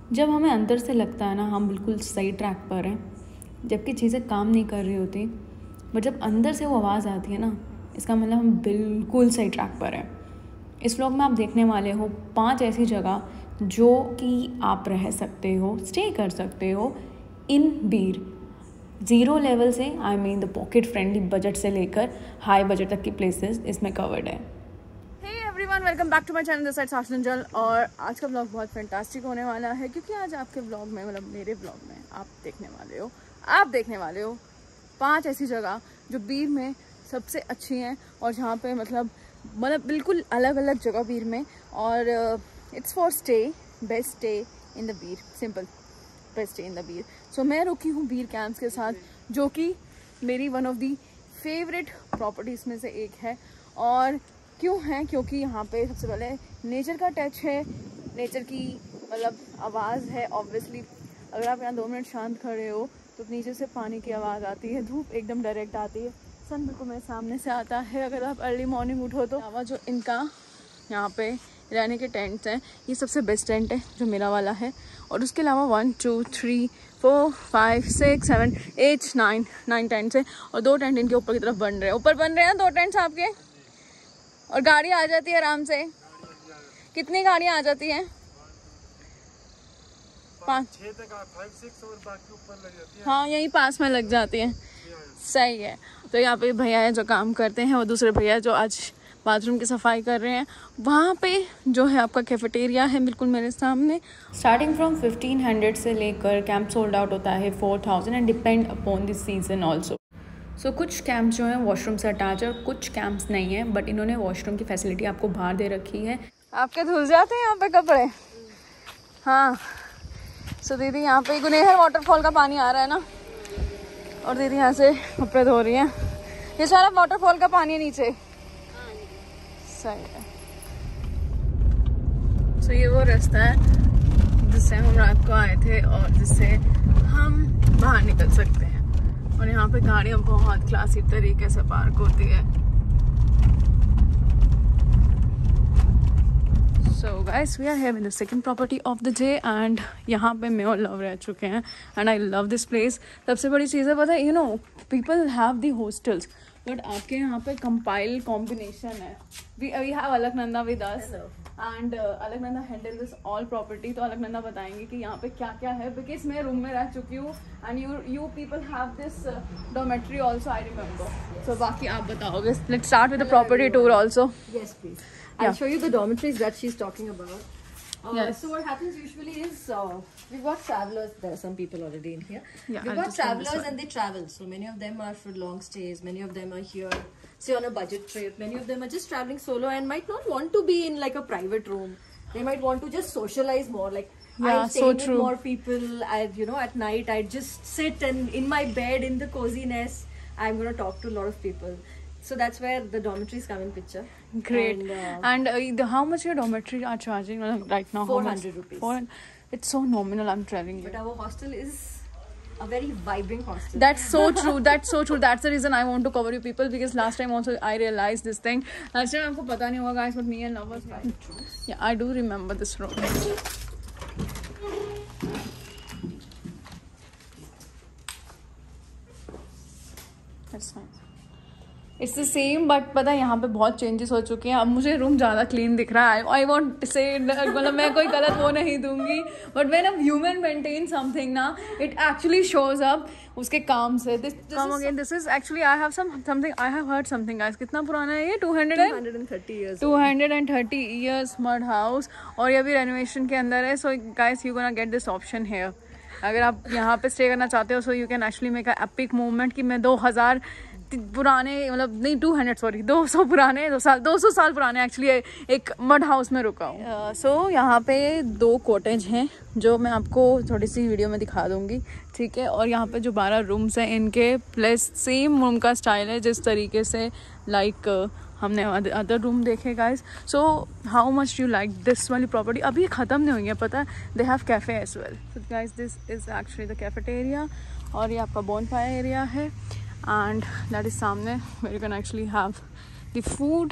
जब हमें अंदर से लगता है ना हम बिल्कुल सही ट्रैक पर हैं, जबकि चीज़ें काम नहीं कर रही होती, बट जब अंदर से वो आवाज़ आती है ना, इसका मतलब हम बिल्कुल सही ट्रैक पर हैं। इस व्लॉग में आप देखने वाले हो 5 ऐसी जगह जो कि आप रह सकते हो, स्टे कर सकते हो इन बीर। ज़ीरो लेवल से I mean the pocket friendly budget से लेकर हाई बजट तक की प्लेसेस इसमें कवर्ड है। Everyone, welcome back to my channel this side Sakshi Jal. और आज का व्लॉग बहुत फैंटास्टिक होने वाला है, क्योंकि आज आपके व्लॉग में, मतलब मेरे व्लॉग में आप देखने वाले हो 5 ऐसी जगह जो बीर में सबसे अच्छी हैं और जहाँ पे मतलब बिल्कुल अलग अलग जगह बीर में। और it's for stay, best stay in the Bir, simple best stay in the Bir. So मैं रुकी हूँ बीर कैंप्स के साथ, जो कि मेरी one of the favourite properties में से एक है। और क्यों है? क्योंकि यहाँ पे सबसे पहले नेचर का टच है, नेचर की मतलब आवाज़ है। ऑब्वियसली अगर आप यहाँ 2 मिनट शांत खड़े हो तो नीचे से पानी की आवाज़ आती है, धूप एकदम डायरेक्ट आती है, सन बिल्कुल मेरे सामने से आता है। अगर आप अर्ली मॉर्निंग उठो तो आवाज़ जो इनका यहाँ पे रहने के टेंट्स हैं, ये सबसे बेस्ट टेंट है जो मेरा वाला है। और उसके अलावा 1 2 3 4 5 6 7 8 9 टेंट्स हैं और 2 टेंट इनके ऊपर की तरफ बन रहे हैं। ऊपर बन रहे हैं 2 टेंट्स आपके, और गाड़ी आ जाती है आराम से। कितनी गाड़ियाँ आ जाती हैं? 5 6 और बाकी ऊपर लग जाती है। हाँ, यहीं पास में लग जाती हैं। सही है। तो यहाँ पे भैया है जो काम करते हैं, और दूसरे भैया जो आज बाथरूम की सफाई कर रहे हैं। वहाँ पे जो है आपका कैफेटेरिया है बिल्कुल मेरे सामने। स्टार्टिंग फ्रॉम 1500 से लेकर कैंप सोल्ड आउट होता है 4000 and depend upon this season also. So कुछ कैंप्स जो हैं वॉशरूम से अटैच और कुछ कैंप्स नहीं हैं, बट इन्होंने वॉशरूम की फैसिलिटी आपको बाहर दे रखी है। आपके धुल जाते हैं यहाँ पे कपड़े? हाँ। सो दीदी यहाँ पे गुनेहर वाटरफॉल का पानी आ रहा है ना, और दीदी यहाँ से कपड़े धो रही हैं। ये सारा वाटरफॉल का पानी है नीचे। सही है। सो ये वो रास्ता है जिससे हम रात को आए थे और जिससे हम बाहर निकल सकते हैं। और यहाँ पे गाड़ियाँ बहुत क्लासी तरीके से पार्क होती है। So guys, we are here in the second property of the day and यहाँ पे मैं और लव रह चुके हैं and I love this place। सबसे बड़ी चीज़ है पता है, you know, people have the hostels, but आपके यहाँ पे compile combination है। We have Alaknanda with us and Alaknanda handle this all property। तो अलकनंदा बताएंगे कि यहाँ पे क्या क्या है, because मैं रूम में रह चुकी हूँ and you people have this dormitory also, I remember। So बाकी आप बताओगे। Let's start with the property tour also। Yes, please। I'll show you the dormitories that she's talking about. Yes. So what happens usually is we've got travelers. There are some people already in here. Yeah, we've got travelers and they travel. So many of them are for long stays. Many of them are here, say on a budget trip. Many of them are just traveling solo and might not want to be in like a private room. They might want to just socialize more. Like Yeah, I stay so with true. more people. At night I'd just sit and in my bed in the coziness, I'm gonna talk to a lot of people. So that's where the dormitories come in picture. Great. And how much your dormitory are charging right now? 400 rupees. 400. It's so nominal, I'm telling you. But our hostel is a very vibrant hostel. That's so true. That's so true. That's the reason I want to cover you people, because last time also I realized this thing. Last time आपको पता नहीं होगा guys, but me and love was yeah, I do remember this road. That's nice. It's the same, but पता है यहाँ पे बहुत changes हो चुके हैं। अब मुझे रूम ज़्यादा क्लीन दिख रहा है। आई वॉन्ट से मतलब मैं कोई गलत वो नहीं दूंगी, but when a human maintain something ना, इट एक्चुअली शोज अप उसके काम से। This is actually I have something, I have heard something guys. कितना पुराना है ये? 230 ईयर्स मड हाउस, और ये भी रेनोवेशन के अंदर है। So guys, you gonna get this option here. अगर आप यहाँ पे स्टे करना चाहते हो, so you can actually make a epic movement कि मैं 2000 पुराने, मतलब नहीं 200 पुराने 200 साल पुराने एक्चुअली एक मड हाउस में रुका हूँ। सो यहाँ पे 2 कॉटेज हैं जो मैं आपको थोड़ी सी वीडियो में दिखा दूँगी, ठीक है। और यहाँ पे जो 12 रूम्स हैं इनके, प्लस सेम रूम का स्टाइल है जिस तरीके से लाइक हमने अदर रूम देखे guys. So how much you like this वाली प्रॉपर्टी? अभी ख़त्म नहीं हुई है, पता है। They have cafe as well. So guys, this is actually the cafeteria, और ये आपका बोनफायर एरिया है। And that is सामने where you can actually have the food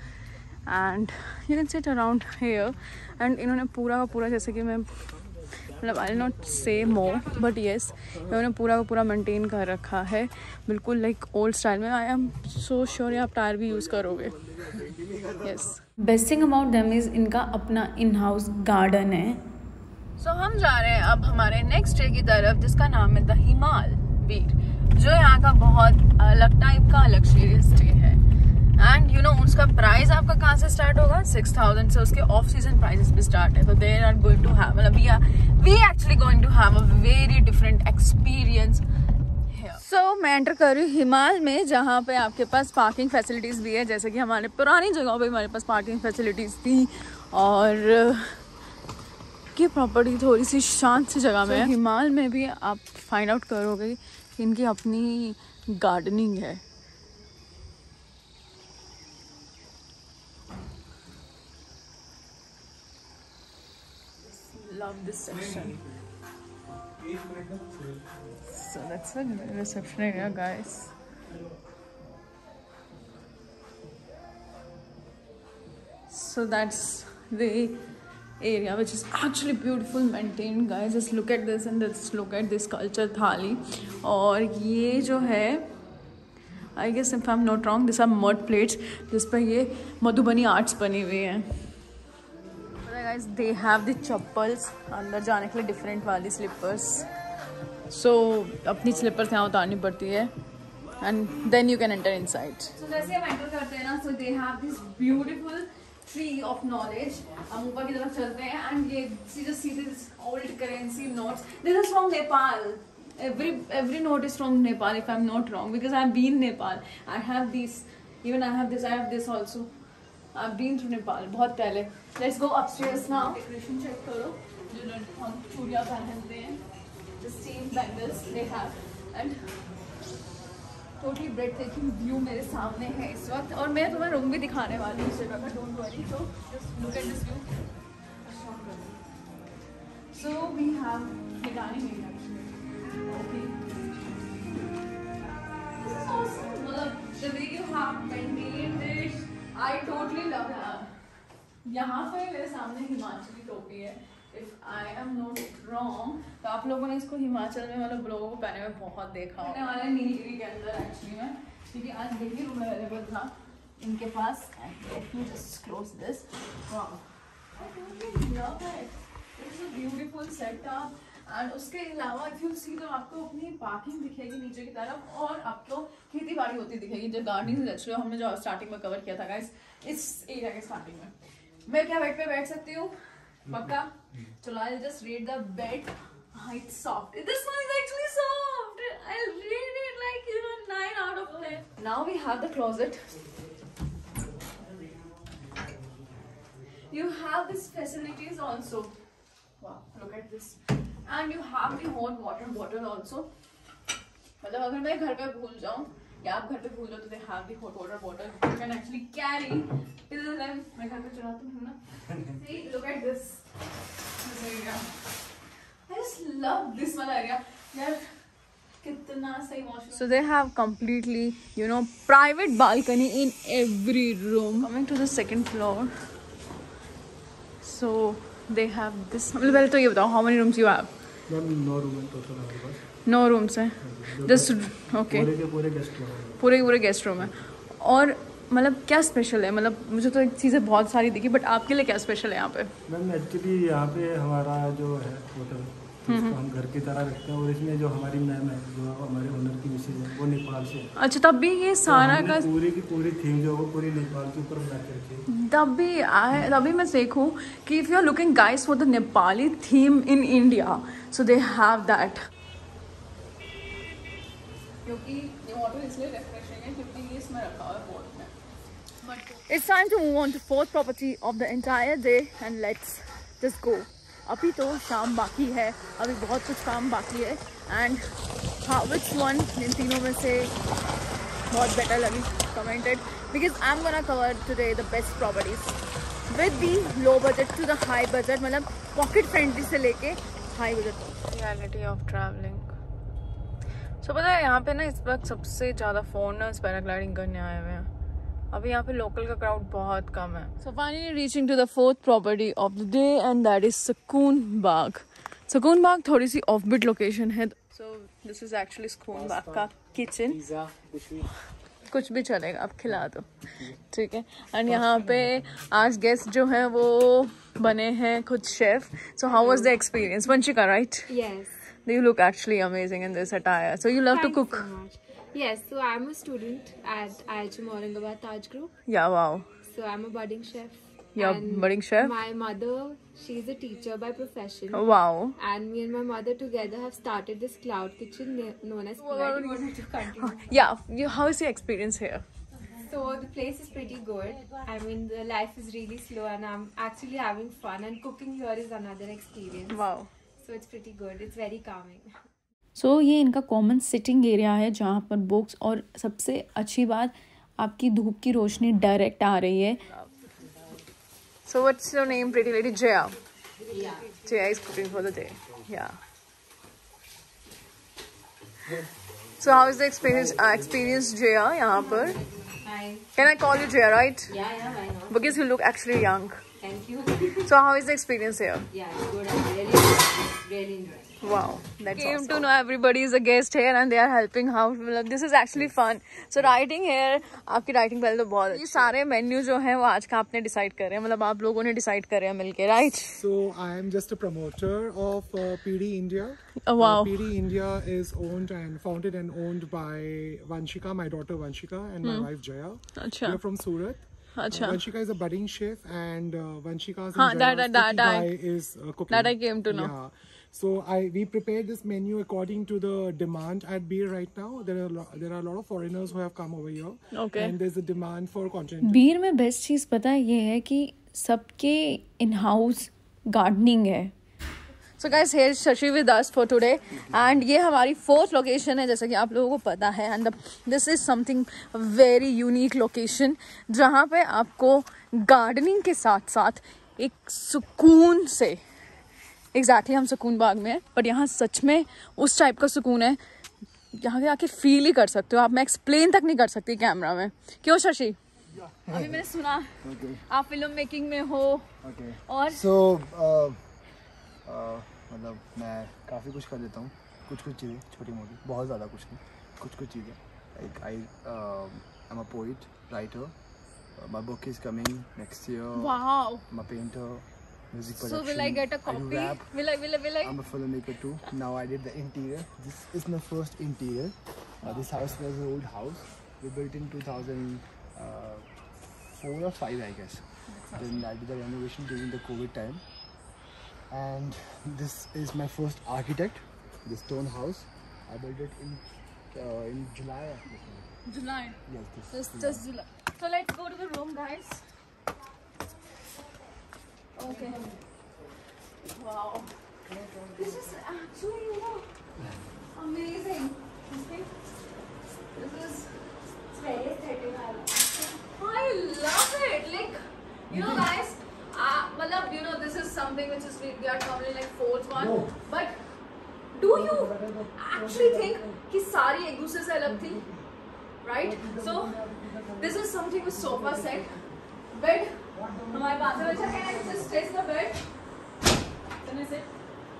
and you can sit around here। and इन्होंने पूरा का पूरा, जैसे कि मैं मतलब आई नॉट से मोर बट येस इन्होंने पूरा का पूरा मेंटेन कर रखा है बिल्कुल लाइक ओल्ड स्टाइल में। आई एम सो श्योर आप टायर भी यूज़ करोगे। Yes, best thing about them is इनका अपना इन हाउस गार्डन है। सो हम जा रहे हैं अब हमारे नेक्स्ट स्टे की तरफ जिसका नाम है द हिमाल बीर, जो यहाँ का बहुत अलग टाइप का लग्जरियस स्टे है। एंड यू नो उसका प्राइस आपका कहाँ से स्टार्ट होगा, 6000 से उसके ऑफ सीजन प्राइसेस भी स्टार्ट है। तो there are going to have मतलब we actually going to have a very different experience. So मैं एंटर कर रही हूँ हिमाल में, जहाँ पे आपके पास पार्किंग फैसिलिटीज़ भी है, जैसे कि हमारे पुरानी जगहों पे हमारे पास पार्किंग फैसिलिटीज़ थी। और ये प्रॉपर्टी थोड़ी सी शांत सी जगह में है। हिमाल में भी आप फाइंड आउट करोगे कि इनकी अपनी गार्डनिंग है। Love this section. So that's a reception area, guys. So that's the area which is actually beautiful, maintained, guys. Just look at this and just look at this culture थाली। और ये जो है I guess if I'm not wrong, these are mud plates जिस पर ये Madhubani arts बनी हुई हैं। Guys, they have the chappals अंदर जाने के लिए डिफरेंट वाली स्लीपर्स। सो अपनी स्लीपर्स यहाँ उतारनी पड़ती है and then you can enter inside. So जैसे हम एंटर करते हैं ना, so they have this beautiful tree of knowledge. हम ऊपर की तरफ चलते हैं एंड ये just see this old currency notes. This is from Nepal. Every note is from Nepal if I'm not wrong, because I've been Nepal. I have these, even I have this also. I've been to Nepal बहुत पहले। Let's go upstairs now. Decoration check करो, जो हम चूड़ियाँ पहनते हैं, the same bangles they have, and totally breathtaking view मेरे सामने है इस वक्त। और मैं तुम्हें रूम भी दिखाने वाली हूँ इस जगह का, don't worry. So just look at this view. So we have the dining area actually. Okay. This is awesome. मतलब the way you have maintained it, I totally love that. यहाँ पे मेरे सामने हिमाचली टोपी है, if I am not wrong, तो आप लोगों ने इसको हिमाचल में मतलब लोगों को पहने हुए बहुत देखा होगा वाले नीलगिरी के अंदर एक्चुअली में, क्योंकि आज देखिए रूम अवेलेबल था इनके पास। Let me just close this. Wow, I totally love it. It's a beautiful setup. And उसके अलावा इफ यू सी तो आपको अपनी पार्किंग दिखेगी नीचे की तरफ, और आपको खेती बाड़ी होती दिखेगी, जो गार्डनिंग एक्चुअली हमने जो स्टार्टिंग में कवर किया था गाइस इस एरिया के स्टार्टिंग में। मैं क्या बेड पे बैठ सकती हूँ पक्का? चलो I just rate the bed height soft. This one is actually soft. I rate it like 9 out of 10। Now we have the closet. You have these facilities also. Wow, look at this. And you have the hot water bottle also. मतलब अगर मैं घर पे भूल जाऊँ या आप घर पे भूल जाओ तो they have the hot water bottle you can actually carry till then। मैं घर पे चलाती हूँ ना। See, look at this area. I just love this वाला area. यार कितना सही washroom. So they have completely, you know, private balcony in every room. Coming to the second floor. So they have this. मतलब पहले तो ये बताओ how many rooms you have? Ma'am 9 room total हमारे पास। 9 रूम्स हैं जस्ट ओके। पूरे guest room है। और मतलब क्या स्पेशल है? मतलब मुझे तो एक चीज़ें बहुत सारी दिखी, बट आपके लिए क्या स्पेशल है यहाँ पे? मैम एक्चुअली यहाँ पे हमारा जो है होटल उसको हम घर की तरह रखते हैं, और इसमें जो हमारी मैम है जो हमारे ओनर की मिसेज है वो नेपाल से। अच्छा, तब भी ये सारा का पूरी की पूरी थीम जो है पूरी नेपाल के ऊपर बना के रखी है। तभी मैं देखूँ कि if you are looking guys for the Nepali theme in India, so they have that. क्योंकि ये वाटर इसलिए रिफ्रेशिंग है क्योंकि ये इसमें रखा हुआ है बोर्ड में। But it's time to move on to fourth property of the entire day and let's just go. अभी तो शाम बाकी है, अभी बहुत कुछ काम बाकी है। एंड हाँ, विच वन इन तीनों में से बहुत बेटर लगी commented, because I am gonna cover today the best properties with the low budget to the high budget, मतलब पॉकेट फ्रेंडली से लेके high budget. Reality of travelling. So पता है यहाँ पे ना इस वक्त सबसे ज़्यादा फॉरेनर्स पैराग्लाइडिंग करने आए हुए हैं। अभी यहाँ पे लोकल का क्राउड बहुत कम है। So finally reaching to the fourth property of the day and that is Sukoon Bagh. सुकून बाग थोड़ी सी ऑफ बिट लोकेशन है. सो दिस इज एक्चुअली सुकून बाग का किचन. कुछ भी चलेगा, आप खिला दो, ठीक है. एंड यहाँ पे आज गेस्ट जो है वो बने हैं खुद chef. So how was the experience? Vanshika, right? Yes. You look actually amazing in this attire. So you love to Thank you cook? so much. Yes, so I'm a student at IHM Aurangabad Taj Group. Yeah, wow. So I'm a budding chef. You're And budding chef? My mother, she's a teacher by profession. Wow. And me and my mother together have started this cloud kitchen known as Pura. You wanted to continue? Yeah, how is your experience here? So the place is pretty good. I mean, the life is really slow and I'm actually having fun, and cooking here is another experience. Wow. So it's pretty good. It's very calming. So ये इनका common sitting area है जहाँ पर books, और सबसे अच्छी बात आपकी धूप की रोशनी डायरेक्ट आ रही है. So what's your name, pretty lady? Jaya. Yeah. Jaya is cooking for the day. Yeah. So how is the experience Jaya यहाँ पर? Hi. Can I call you Jaya, right? Yeah, why not? Because you look actually young. Thank you. So how is the experience here? Yeah, it's good. I'm really enjoying. Wow, that's came awesome. To know everybody is a guest here and they are helping out. This is actually fun. So writing here, आपकी writing पहले तो बहुत अच्छी. ये सारे menu जो हैं वो आज का आपने डिसाइड करे हैं, मतलब आप लोगों ने डिसाइड करे हैं मिलके, right? So I am just a promoter of PD India. Oh, wow. PD India is owned and founded and owned by Vanshika, my daughter Vanshika, and my wife Jaya. अच्छा. We are from Surat. अच्छा. Vanshika is a budding chef, and Vanshika's हाँ, that is cooking. That I came to know. Yeah. So we prepared this menu according to the demand at Beer right now. There are a lot of foreigners who have come over here. Okay. And there's a demand for continental. बीर में best चीज़ पता है ये है कि सबके in house gardening है. So guys, here's Shashi with us for today, and ये हमारी 4th लोकेशन है जैसा कि आप लोगों को पता है. And this is something very unique location जहाँ पे आपको गार्डनिंग के साथ साथ एक सुकून से, एग्जैक्टली हम सुकून बाग में हैं, पर यहाँ सच में उस टाइप का सुकून है यहाँ के आके फील ही कर सकते हो आप. मैं एक्सप्लेन तक नहीं कर सकती कैमरा में. क्यों शशि? अभी मैंने सुना आप फिल्म मेकिंग में हो. और मतलब मैं काफ़ी कुछ कर लेता हूँ, कुछ चीज़ें छोटी मोटी, बहुत ज़्यादा कुछ नहीं, कुछ चीज़ें. Like I am a poet, writer, my book is coming next year. Wow. I'm a painter, music production. So will I get a copy? I do rap. Will I? I'm a filmmaker too. Now I did the interior. This is my first interior. This house was an old house. We built in 2004 or 5, I guess. Then I did the renovation during the COVID time. And this is my first architect. The stone house. I built it in July. July. Yes, Just July. So let's go to the room, guys. Okay. Wow. This is actually amazing. Okay. This is very aesthetic. I love it. Like, guys, this is something which is we are probably like 4th one. But do you actually think कि सारी एक दूसरे से अलग थी? Right? So this is something with sofa set, bed. हमारे पास है. Can I just test the bed? Can I sit?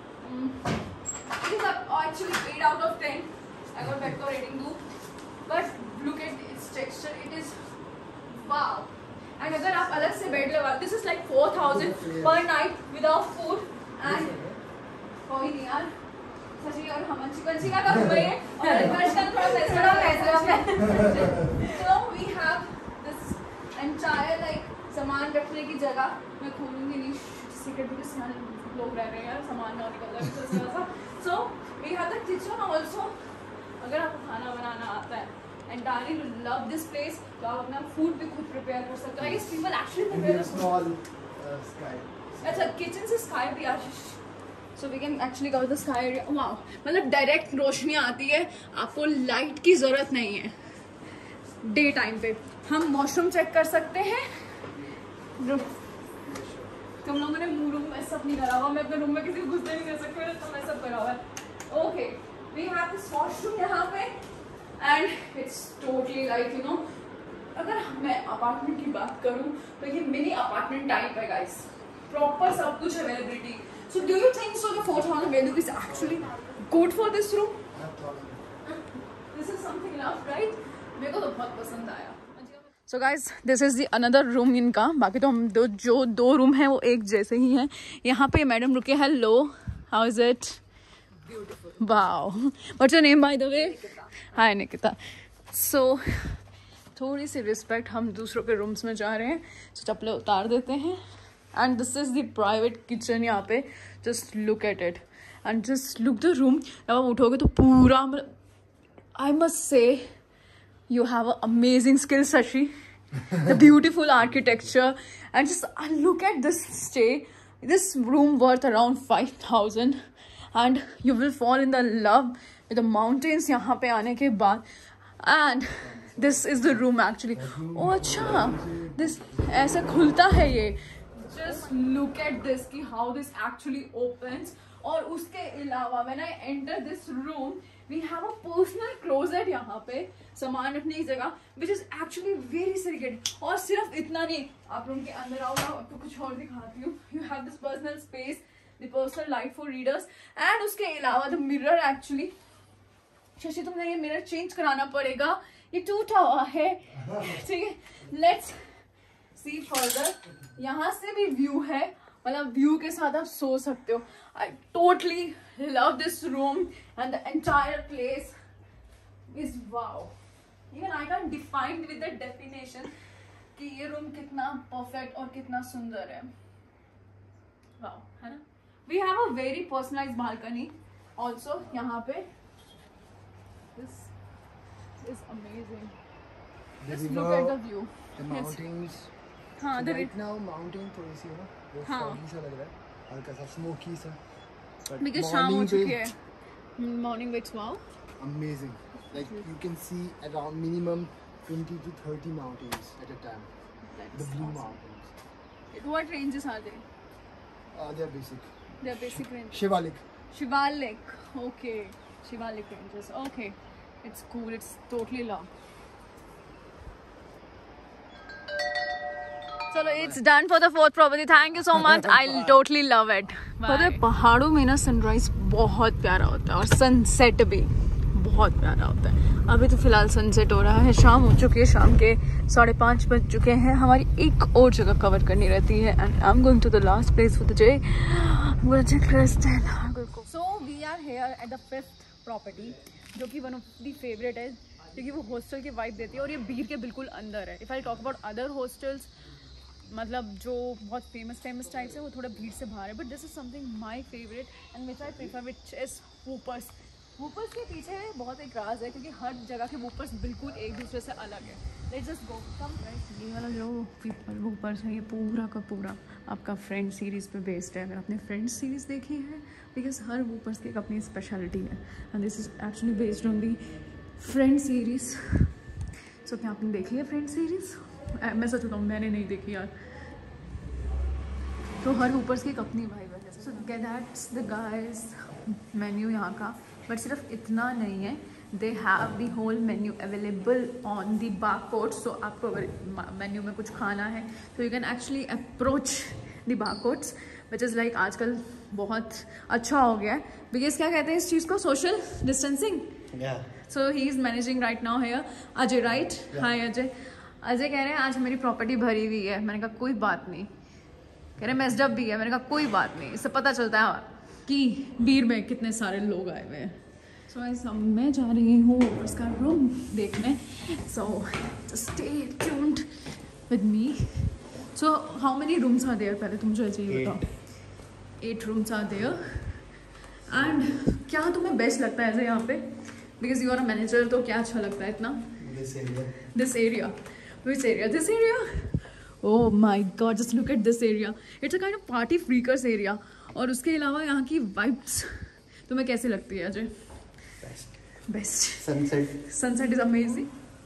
It is actually 8 out of 10. I got bed का rating 2. But look at its texture. It is wow. And अगर आप अलग से bed लगा, this is like 4,000 per night without food. And कोई नहीं यार, सची और हम अच्छी का कम हुए हैं और इन्वेस्ट का थोड़ा पैसा. So we have this entire like सामान रखने की जगह. मैं खोलूंगी नहीं सीक्रेट बिकॉज़ लोग रह रहे हैं यार, सामान ना निकल जाए. So we have the kitchen also. अगर आपको खाना बनाना आता है, entirely love this place. तो आप अपना फूड भी खुद प्रिपेयर कर सकते हो. I guess people actually prepare this small sky. अच्छा, किचन से स्काई भी Ashish. So we can actually cover the sky area. Wow. मतलब डायरेक्ट रोशनी आती है, आपको लाइट की जरूरत नहीं है. डे टाइम पे हम वॉशरूम चेक कर सकते हैं. तुम लोगों ने रूम में सब नहीं करा हुआ. मैं अपने रूम में किसी को घुसने नहीं दे सकती, तो मैं सब करा हुआ है. Okay, we have this washroom यहाँ पे. एंड इट्स टोटली लाइक अगर मैं अपार्टमेंट की बात करूँ तो ये मिनी अपार्टमेंट टाइप है गाइस. प्रॉपर सब कुछ availability. So do you think so the 4,000 value is actually good for this room? This is something enough, right? मेरे को तो बहुत पसंद आया. So guys, this is the another room इनका. बाकी तो हम जो दो रूम हैं वो एक जैसे ही हैं. यहाँ पे मैडम रुके. Hello, how is it? Beautiful. Wow. What's your name by the way? Hi Nikita. So थोड़ी सी रिस्पेक्ट, हम दूसरों के रूम्स में जा रहे हैं. So चप्पलें उतार देते हैं. And this is the private kitchen यहाँ पे. Just look at it. And just look the room. जब आप उठोगे तो पूरा, I must say, you have an amazing skill, Sashi. The beautiful architecture. And just look at this stay. This room worth around 5,000. And you will fall in the love with the mountains यहाँ पे आने के बाद. And this is the room actually. Oh अच्छा, this ऐसे खुलता है ये. Just look at this कि how this actually opens. और उसके अलावा when I enter this room, we have a personal closet यहाँ पे, सामान रखने की जगह, which is actually very segregated. और सिर्फ इतना नहीं, आप रूम के अंदर आओ, आपको कुछ और दिखाती हूँ. You have this personal space, the personal light for readers, and उसके अलावा the mirror actually. शशि तुमने ये मिरर चेंज कराना पड़ेगा, ये टूटा हुआ है. ठीक है, let's see further. यहाँ से भी व्यू है, मतलब व्यू के साथ आप सो सकते हो. I totally love this room and the entire place is wow. Even I can't define with the definition कि ये रूम कितना perfect और कितना सुंदर है. Wow, है ना? We have a very personalized balcony also यहाँ पे. This is amazing. Just look at the view. The mountains. हाँ, so right now mountain थोड़ी सी है ना, वो foggy सा लग रहा है, हल्का सा smoky सा. Because शाम हो चुकी है. Morning wakes, wow. Amazing. Like you can see around minimum 20 to 30 mountains at a time. That's the blue awesome. mountains. What ranges are they? They are basic. They are basic ranges. Shivalik. Shivalik. Okay. Shivalik ranges. Okay. It's cool. It's totally long. चलो, it's done for the fourth property. Thank you so much. I'll totally love it. पता है पहाड़ों में ना sunrise बहुत प्यारा होता है और सनसेट भी बहुत प्यारा होता है. अभी तो फिलहाल सनसेट हो रहा है, शाम हो चुकी है, शाम के 5:30 बज चुके हैं. हमारी एक और जगह कवर करनी रहती है. And I am going to the last place for the day. So we are here at the 5th property, जो कि वन ऑफ द फेवरेट है क्योंकि वो हॉस्टल की वाइब देती है और ये बीर के बिल्कुल अंदर है. If I talk about other hostels, मतलब जो बहुत फेमस टाइप्स है, वो थोड़ा भीड़ से बाहर है. But this is something my favourite and which I prefer, which is Woopers. Woopers के पीछे बहुत एक राज है क्योंकि हर जगह के वूपर्स बिल्कुल एक दूसरे से अलग है. Let's just go come. ये वाला जो वूपर्स है, ये पूरा का पूरा आपका फ्रेंड सीरीज़ पे बेस्ड है. अगर आपने फ्रेंड सीरीज़ देखी है, बिकॉज हर वूपर्स की एक अपनी स्पेशलिटी है. And this is actually based on the friend series. सो क्या आपने देखी है फ्रेंड सीरीज़? मैं सच बताऊँ, मैंने नहीं देखी यार. तो हर ऊपर की एक अपनी वाइब है. So that's the guys menu यहाँ का. बट सिर्फ इतना नहीं है, they have the whole menu available on the barcode. So आपको अगर मेन्यू में कुछ खाना है तो you can actually approach the barcodes, which is like आजकल बहुत अच्छा हो गया है. बिकॉज क्या कहते हैं इस चीज़ को, social distancing. So he is managing right now here. Ajay, right? Hi Ajay. Ajay कह रहे हैं आज मेरी प्रॉपर्टी भरी हुई है. मैंने कहा कोई बात नहीं. कह रहे मेस्ड अप भी है. मैंने कहा कोई बात नहीं, इससे पता चलता है कि बीर में कितने सारे लोग आए हुए हैं. सो मैं जा रही हूँ उसका रूम देखने. So stay tuned with me. So how many rooms are there, पहले तुम मुझे ये बताओ. 8 रूम्स आर देयर. एंड क्या तुम्हें बेस्ट लगता है ऐसे यहाँ पे, because you are a manager, तो क्या अच्छा लगता है इतना? This area. Which area? This area? Oh my God! Just look at this area. It's a kind of party freakers area. और उसके अलावा यहाँ की vibes तुम्हें कैसे लगती है Ajay? Best. Sunset is amazing.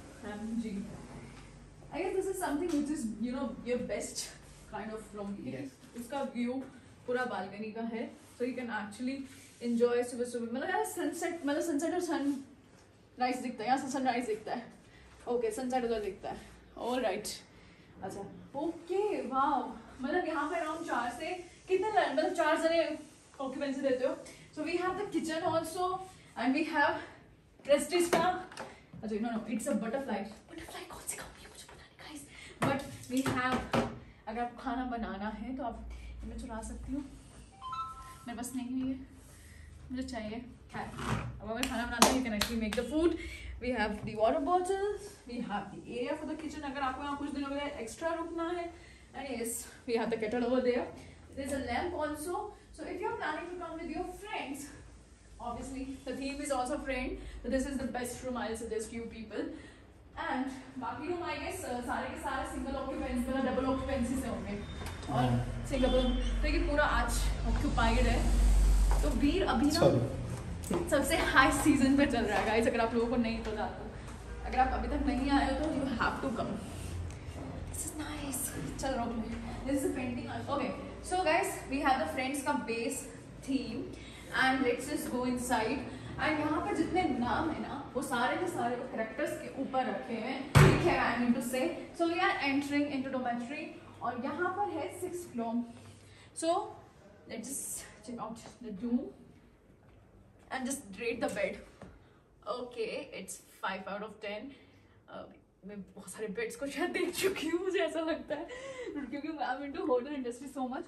I guess this is something which is your best kind of room. उसका view पूरा balcony का है, so you can actually enjoy सुबह. मतलब यार sunset और sunrise दिखता है. यहाँ से sunrise दिखता है. Okay, sunset उधर दिखता है. All right. अच्छा, ओके, वाव. मतलब यहाँ पे अराउंड 4 से कितने, मतलब 4 जने ऑक्यूपेंसी देते हो. So we have the kitchen also and we have Prestige का. अच्छा no it's a butterfly. Butterfly कौन सी कंपनी है मुझे पता नहीं गाइस. बट वी हैव, अगर आपको खाना बनाना है तो आप मैं चुरा सकती हूँ. मेरे पास नहीं है ये, मुझे चाहिए. अब अगर खाना बनाना है, you can actually make the food. We have the water bottles. We have the area for the kitchen. अगर आपको यहाँ कुछ दिनों के लिए एक्स्ट्रा रुकना है. And yes, we have the kettle over there. There's a lamp also. So if you're planning to come with your friends, obviously the theme is also friend. So this is the best room I'll suggest you people. And बाकी room I guess सारे के सारे single occupancy मतलब double occupancy से होंगे. और single तो ये पूरा आज ऑक्यूपाइड है. तो वीर अभी ना सबसे हाई सीजन पे चल रहा है गाइस. अगर आप लोगों को नहीं पता तो, अगर आप अभी तक नहीं आए हो तो you have to come. This is nice. चल रहा हूँ. This is painting. Okay so guys we have the friends का base theme and let's just go inside. And यहाँ पर जितने नाम है ना वो सारे के सारे कैरेक्टर्स के ऊपर रखे हैं. ठीक है, आई mean to say. So we are entering into dormitory और यहाँ पर है 6th floor. So let's just check out the room and just rate the bed. Okay, it's 5 out of 10. मैं बहुत सारे बेड्स को शायद देख चुकी हूँ, मुझे ऐसा लगता है, क्योंकि I am into hotel industry so much.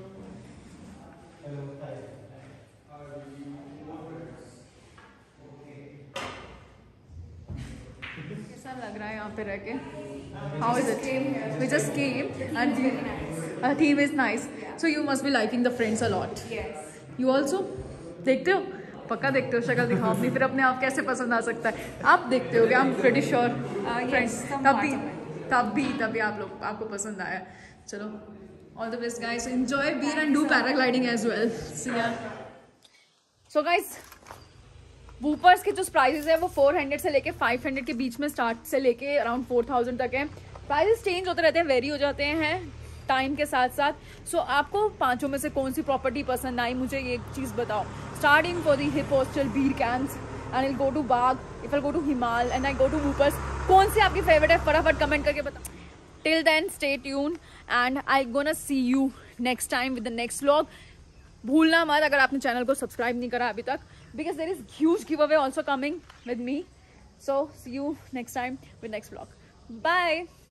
कैसा लग रहा है यहाँ पे रह के? How is it? We just came and the theme is nice. So you must be liking the friends a lot. Yes. You also देखते हो? पक्का देखते हो? शक्ल दिखाओ अपनी, फिर अपने आप कैसे पसंद आ सकता है. आप देखते हो क्या? I'm pretty sure friends. तभी आप लोग आपको पसंद आया. चलो, all the best guys. Enjoy beer and do paragliding as well. See ya. So guys, Woopers के जो प्राइसेस है वो 400 से लेके 500 के बीच में स्टार्ट से लेके अराउंड 4000 तक है. प्राइसेस चेंज होते रहते हैं, वेरी हो जाते हैं टाइम के साथ साथ. सो आपको पांचों में से कौन सी प्रॉपर्टी पसंद आई, मुझे ये चीज़ बताओ. Starting for the hip hostel, Bir camps, and I go to बाग, इफ आई गो टू हिमाल एंड आई गो टू वूपर्स. कौन सी आपकी फेवरेट है फटाफट कमेंट करके बताओ. Till then stay tune and I gonna see you next time with the next vlog. भूलना मत अगर आपने चैनल को सब्सक्राइब नहीं करा अभी तक, because there is huge giveaway also coming with me. So see you next time with next vlog. Bye.